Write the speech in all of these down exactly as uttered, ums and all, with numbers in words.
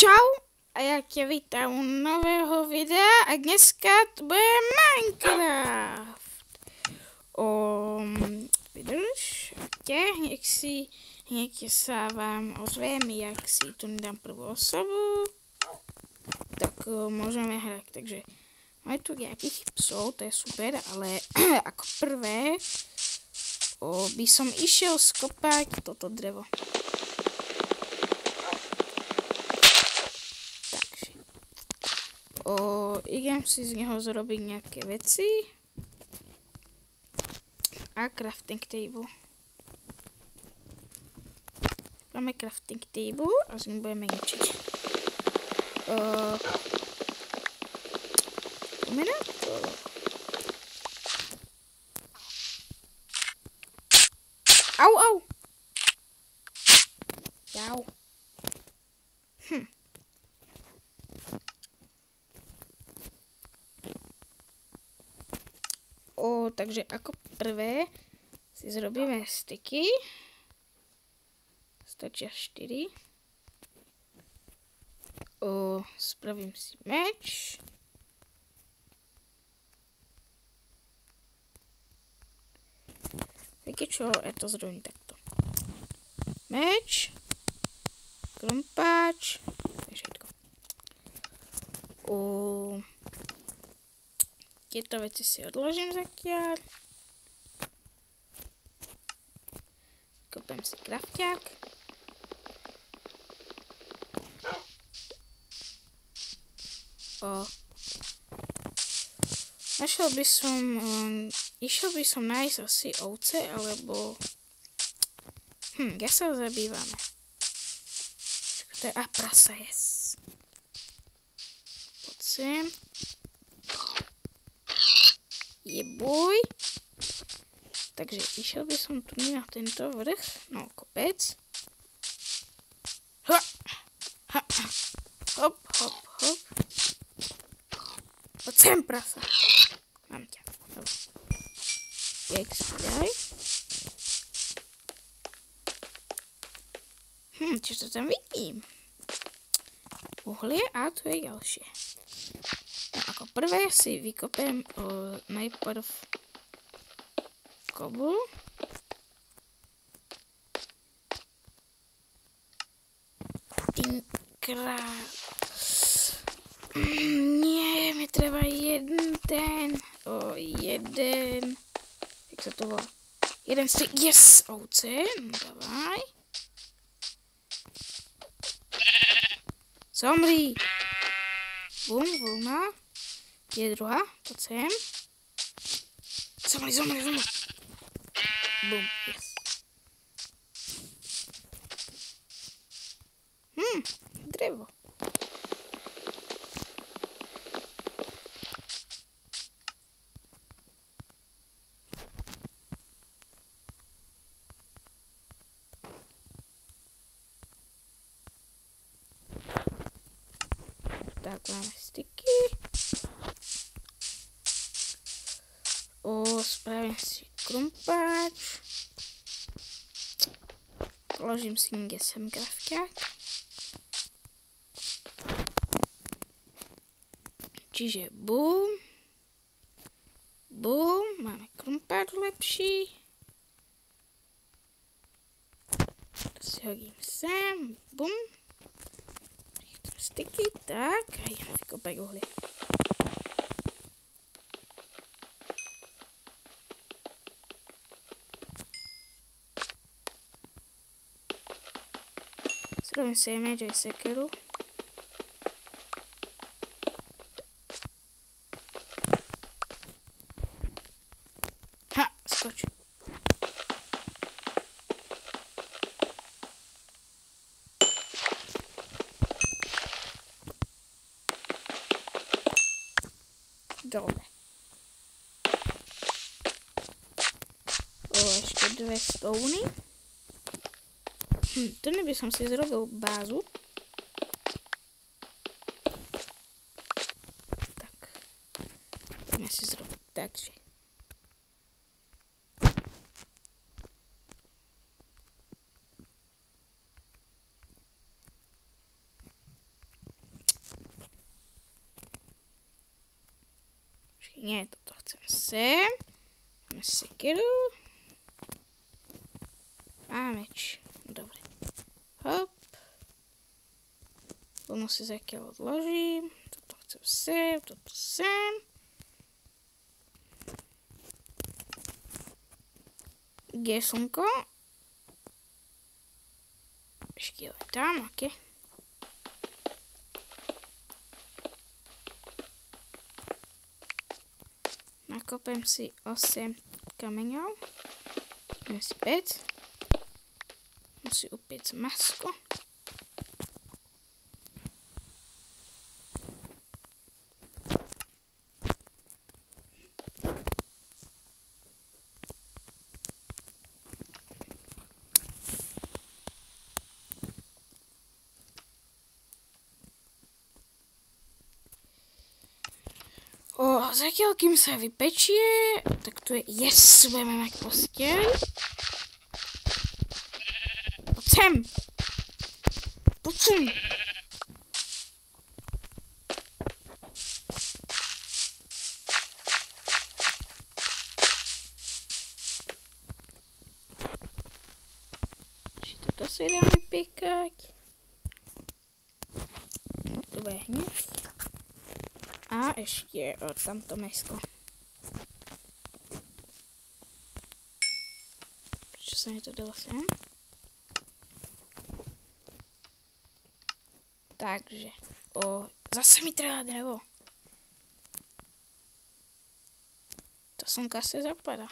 Čau a já tě vítám u nového videa a dneska to bude Minecraft. Um, vydrž, tě, jak si, jak se vám ozvím, jak si tu dám prvú osobu, tak uh, můžeme hrát, takže máme tu nějakých psov, to je super, ale jako prvé uh, by som išiel skopať toto drevo. O, idem si z neho zrobiť nejaké veci. A crafting table. Máme crafting table a z ním budeme ničiť. O, poďme na to. Au, au. Jau. Hm. O, takže ako prvé si zrobíme styky. Stačia štyri. O, spravím si meč. Viete čo, ja to zrobím takto. Meč. Krompáč. To je všetko. O... Tieto veci si odložím zatiaľ. Kopem si krafťák. O. Našiel by som... Um, išiel by som nájsť asi ovce, alebo... Hm, ja sa zabývame. To je... A, prasa, yes. Poď sem. Jeboj. Takže išiel by som tu na tento vrch, no kopec. Ha, ha, hop, hop, hop. Poď sem, prasa. Mám ťa. Dobre. Jak si daj. Hm, čo to tam vidím? Uhlie a tu je ďalšie. Ako prvé si vykopem o, najprv kobl. Tinkrát. Nie, mi treba jeden ten. O, jeden. Jak sa to volá? Jeden styk. Yes, ovce. No, dávaj. Zomri. Bum, vlna. Je druhá, poď sem. Zomri, zomri, zomri. Bum, yes. Hm, drevo. Tak, máme styky. O, spravím si krumpáč. Položím si niekde sem krafťák. Čiže bum. Bum. Máme krumpáč lepší. To si hodím sem. Bum. Styky, tak. A ideme vykopať uhlie. Zrobím si meč aj sekeru. Ha, skoč. Dobre. O, ešte dve stony. Hm, tu by som si zrobil bázu. Tak. Poďme si zrobiť takže. Nie, toto chcem sem. Máme sekiru. A meč. Dobre. Hop. Ono si zakiaľ odložím. Toto chcem sem, toto sem. Kde je slnko? Škýle tam, ok. Nakopem si osem kameňov. Idem si pec. Idem si upiec masko. O, zatiaľ, kým sa vypečie, tak tu je, yes, budeme mať posteľ. Poď sem. Poď sem. Či toto si dám vypíkať. No, to bude hneď. A ešte o, tamto mesko. Prečo sa mi to dalo sem? Takže, o, zase mi treba drevo. To slnka sa zapadá.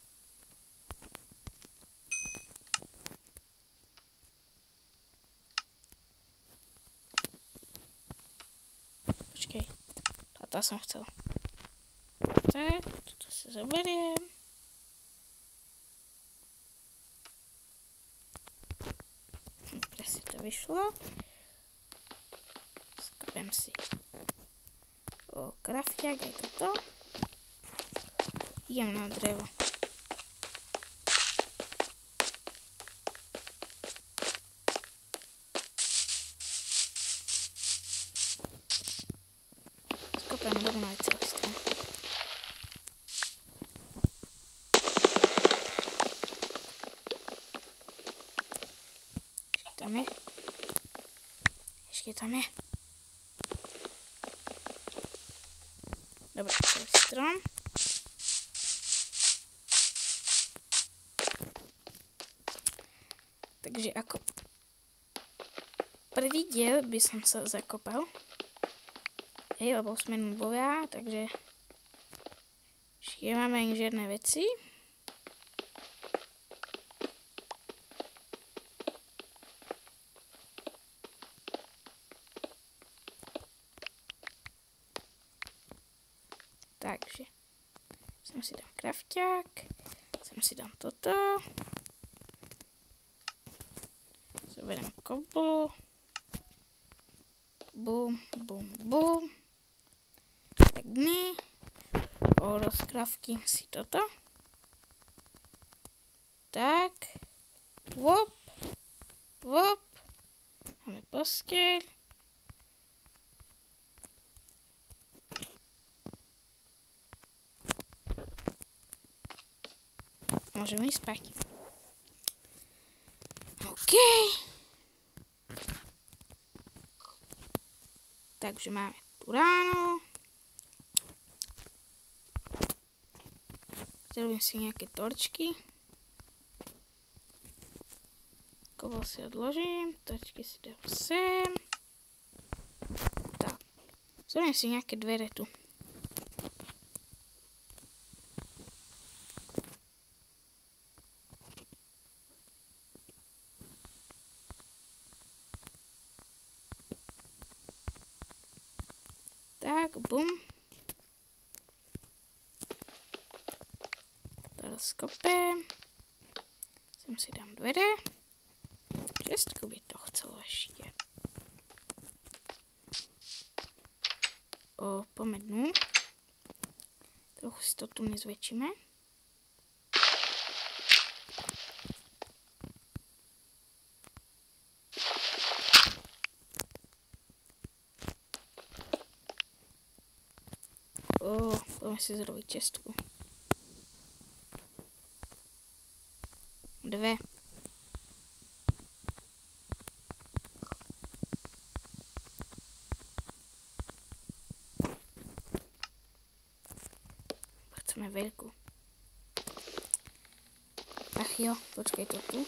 Počkej. To som chcel. Tak, toto si zoberiem. Presne to vyšlo. Skopem si o krafťák aj toto. Idem na drevo. Skopem rovno aj celý strom. Tam je. Ešte tam je. Dobre, celý strom. Takže ako prvý diel by som sa zakopal. Hej, lebo sme nubovia, takže ešte máme inžierné veci. Takže sem si dám krafťák, sem si dám toto. Zoberiem koblu. Bum, bum, bum. Tak my rozkrafkím si toto. Tak. Vop. Vop. Máme posteľ. Môžeme ísť spať. OK. Takže máme tu ráno. Zrobím si nejaké torčky. Kobol si odložím. Torčky si dám sem. Tak. Zrobím si nejaké dvere tu. Tak, bum. Teraz skopem. Sem si dám dvere. Šestku by to chcelo ešte. O, pomednú. Trochu si to tu nezväčšíme. O, O, budeme si zrobit čestku. Dvě. Chceme velkou. Ach jo, počkej to tu.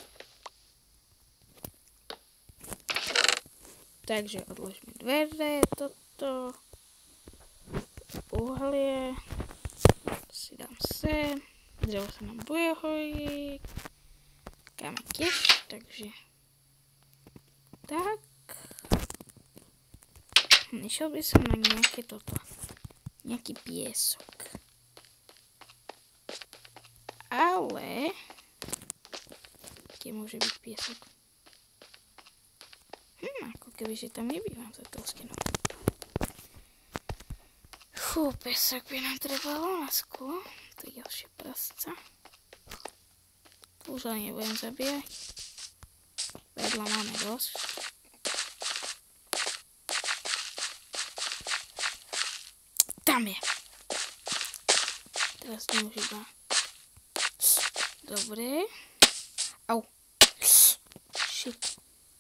Takže odložíme dveře, toto. Uhlie. Si dám sem. Dřevo se nám bude hojit. Dáme těž, takže tak. Nešel by som na nějaké toto. Nějaký pěsok. Ale kde může být pěsok? Hm, jako kdybyže tam nebývám za tou stěnou. Fú, pěsok by nám trebalo na sklo. To je další prasca. Už ani nebudem zabíjať. Vedla máme dosť. Tam je. Teraz nemůžu iba. Dobré. Au. Shit.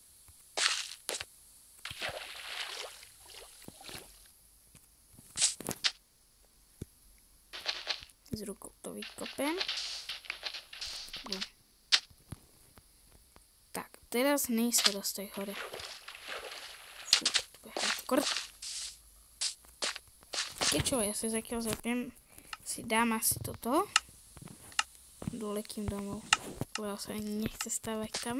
S rukou to vykopem. Bum. Tak, teraz nejsme dostať hore. Fú, to bude hardcore. Keď čo, ja si zatiaľ zapnem, si dám asi toto. Doletím domov. Lebo sa ani nechce stávať tam.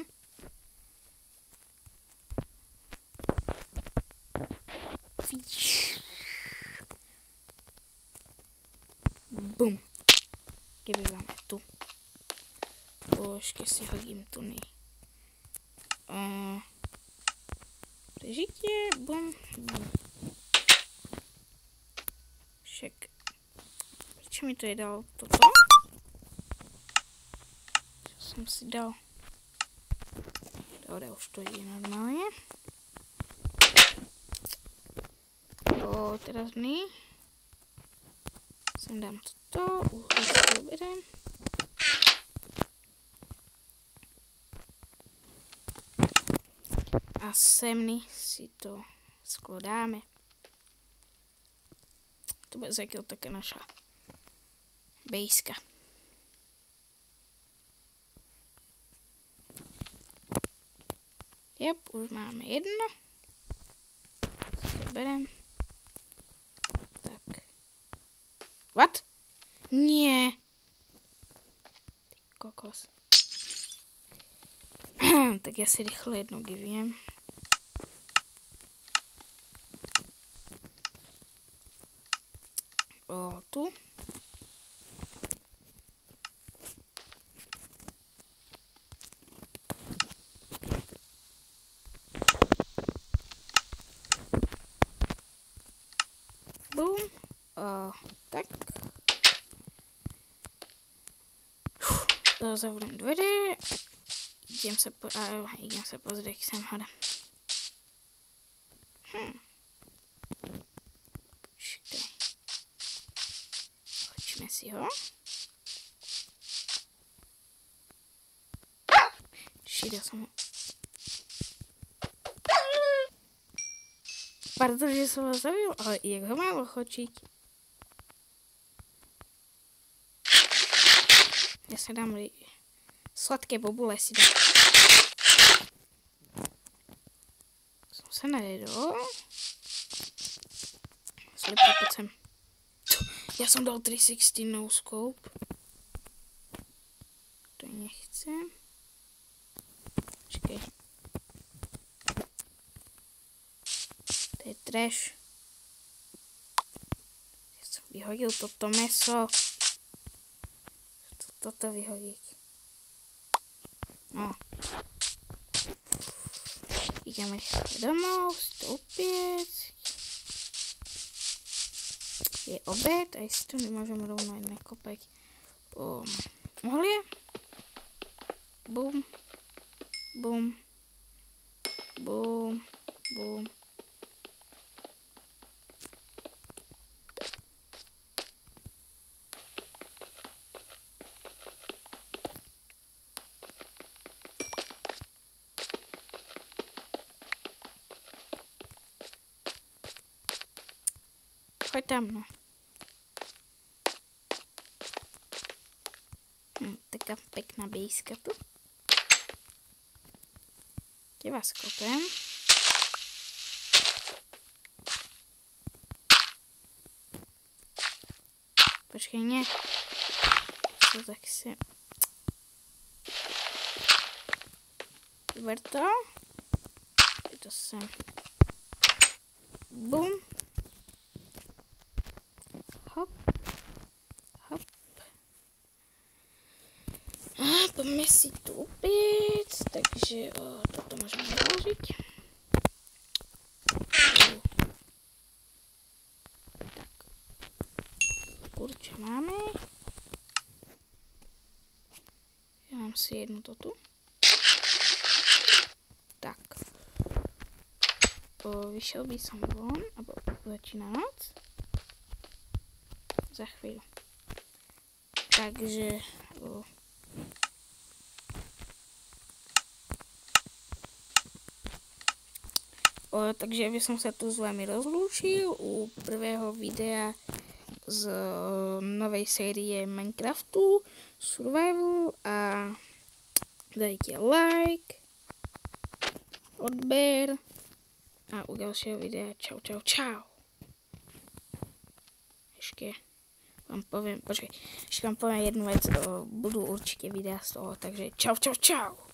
Bum. Keby máme tu. Počkej, si hodím tu nej. Uh, prežitie, bum, bum. Však, prečo mi to je dal toto? Čo som si dal? Dobre, už to ide normálne. O, teraz nie. Sem dám toto, uhlí si doberem. A semny si to skladáme. To bude zatiaľ taká naša bejska. Jep, už máme jedno. Si berem. Tak. What? Nie. Ty kokos. Tak ja si rýchlo jedno giviem. O, tu. Bum. O, tak. Zavřem dveře. Idem se po, a, idem se pozrieť, jak jsem hore. Hm. Počkej. Hoďme si ho. Shit, ja som ho... Pardon, že som ho zabil, ale jak ho mám ochočiť? Ja sa dám li... sladké bobule si dám. Som sa najedol. Slepý, poď sem. Ja som dal tri šesťdesiat no scope. To nechcem. Počkej. To je trash. Ja som vyhodil toto meso. Toto vyhodiť. No. Ideme domov, si to upiec. Je obed, aj si to nemôžem rovno aj nakopať. Um, uhlie. Bum. Bum. Bum. Bum. choď tam, no. Hm, taká pekná bejska tu. Teba skopem. Počkej, nie. To tak si... Vyber to. Je to sem. Bum. Hop. Hop. A poďme si tu opäť. Takže o, toto môžeme založiť. Tak. Určite máme. Ja mám si jednu to tu. Tak. O, vyšiel by som von, alebo začína noc. Za chvíľu. Takže... O, o, takže by som sa tu s vami rozlúčil u prvého videa z o, novej série Minecraftu Survival a dajte like, odber a u ďalšieho videa čau, čau, čau. Ešte vám poviem, počkaj, ešte vám poviem jednu vec, o, budú určite videa z toho, takže čau, čau, čau.